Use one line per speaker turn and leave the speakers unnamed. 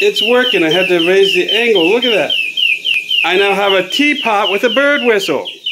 It's working. I had to raise the angle. Look at that. I now have a teapot with a bird whistle.